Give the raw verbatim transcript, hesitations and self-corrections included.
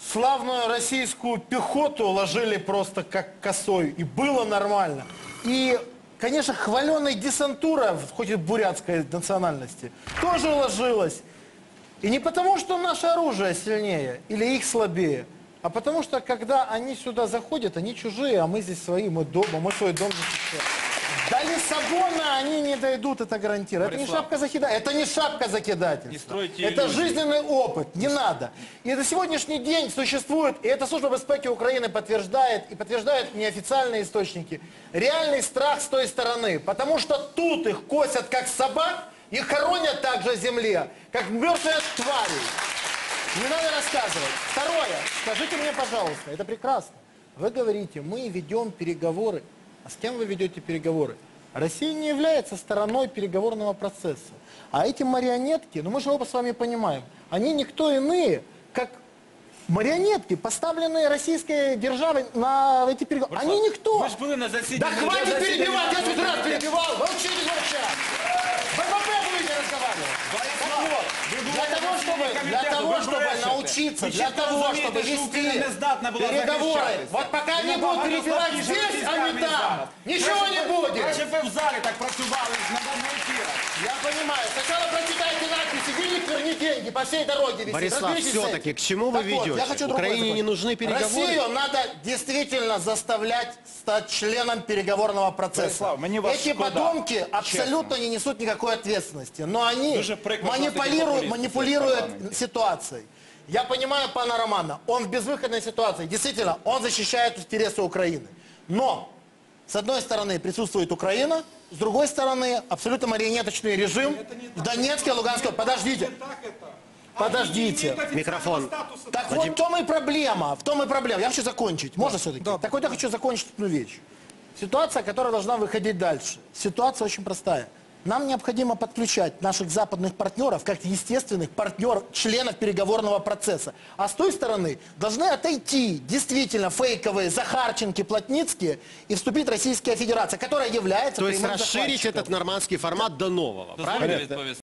славную российскую пехоту ложили просто как косой, и было нормально. И, конечно, хваленая десантура, хоть и бурятской национальности, тоже ложилась. И не потому, что наше оружие сильнее или их слабее, а потому что, когда они сюда заходят, они чужие, а мы здесь свои, мы дома, мы свой дом защищаем. До Лиссабона они не дойдут, это гарантирую. Это не шапка закидательства. Это не шапка закидательства. Это жизненный опыт. Не надо. И до сегодняшний день существует, и эта служба безопасности Украины подтверждает, и подтверждают неофициальные источники, реальный страх с той стороны. Потому что тут их косят как собак, их хоронят также в земле, как мертвые твари. Не надо рассказывать. Второе. Скажите мне, пожалуйста, это прекрасно. Вы говорите, мы ведем переговоры. А с кем вы ведете переговоры? Россия не является стороной переговорного процесса. А эти марионетки, ну мы же оба с вами понимаем, они никто иные, как марионетки, поставленные российской державой на эти переговоры. Они никто. Вы же были на заседании. Да хватит перебивать, я тут раз перебивал. Вы учитесь вообще. БПП будете разговаривать. Так вот, для того, чтобы, для того, чтобы научиться, для того, чтобы вести переговоры, вот пока не будут перебивать здесь, а не там, ничего не будет. Краще б ви в залі так працювали на даному ефірі. Я понимаю. Сначала прочитайте надписи, денег верни деньги, по всей дороге висит. Борислав, все-таки, к чему вы Так вот, ведете? я хочу другое Украине закончить. не нужны переговоры? Россию надо действительно заставлять стать членом переговорного процесса. Борислав, мені вас Эти шкода, подонки абсолютно не несут никакой ответственности, но они Дуже прикро, що манипулируют, такі манипулируют популісти ситуацией. Я понимаю пана Романа, он в безвыходной ситуации, действительно, он защищает интересы Украины. Но, с одной стороны, присутствует Украина, с другой стороны, абсолютно марионеточный режим в Донецке, Луганске. Подождите. Подождите. Микрофон. Так вот в том и проблема, в том и проблема. Я хочу закончить. Можно все-таки? Да. Так вот я хочу закончить одну вещь. Ситуация, которая должна выходить дальше. Ситуация очень простая. Нам необходимо подключать наших западных партнеров как естественных партнеров, членов переговорного процесса. А с той стороны должны отойти действительно фейковые Захарченки, Плотницкие и вступить Российская Федерация, которая является То есть прямым расширить захватчиком. этот нормандский формат до нового, правильно?